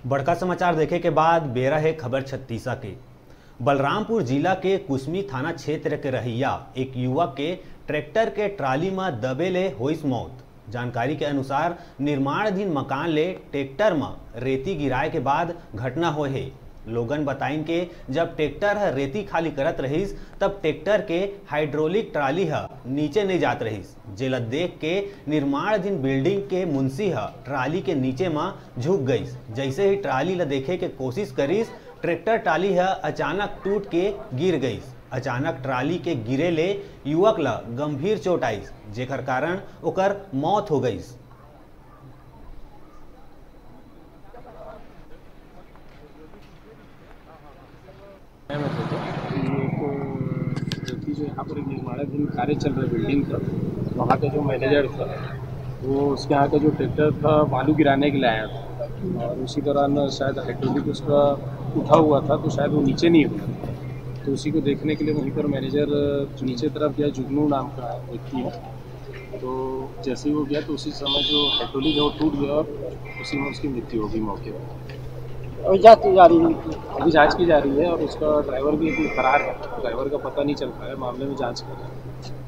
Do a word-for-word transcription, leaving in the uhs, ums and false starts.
बड़का समाचार देखे के बाद बेरा है खबर छत्तीसा के। बलरामपुर जिला के कुसमी थाना क्षेत्र के रहिया एक युवक के ट्रैक्टर के ट्राली में दबेले होइस मौत। जानकारी के अनुसार निर्माणाधीन मकान ले ट्रैक्टर में रेती गिराए के बाद घटना होए है। लोगन बताइन के जब ट्रैक्टर है रेती खाली करत रहीस तब ट्रैक्टर के हाइड्रोलिक ट्राली है नीचे नहीं जात रहीस, जेला देख के निर्माणाधीन बिल्डिंग के मुंशी है ट्राली के नीचे में झुक गईस। जैसे ही ट्राली ला देखे के कोशिश करीस ट्रैक्टर ट्राली है अचानक टूट के गिर गईस। अचानक ट्राली के गिरे ले युवक ला गंभीर चोट आईस, जेकर कारण ओकर मौत हो गईस। व्यक्ति जो यहाँ पर एक निर्माणाधीन कार्य चल रहा है बिल्डिंग का, वहाँ का जो मैनेजर था वो उसके यहाँ का जो ट्रैक्टर था बालू गिराने के लिए आया था और उसी दौरान शायद हाइड्रोलिक उसका उठा हुआ था तो शायद वो नीचे नहीं हुआ। तो उसी को देखने के लिए वहीं पर मैनेजर नीचे तरफ गया, जुगनू नाम का व्यक्ति है। तो जैसे ही वो गया तो उसी समय जो हाइड्रोलिक है वो टूट गया और उसी में उसकी मृत्यु हो गई मौके पर। अभी जांच की जा रही है अभी जांच की जा रही है और उसका ड्राइवर भी अभी फरार है। ड्राइवर का पता नहीं चल पाया, मामले में जांच कर रहे हैं।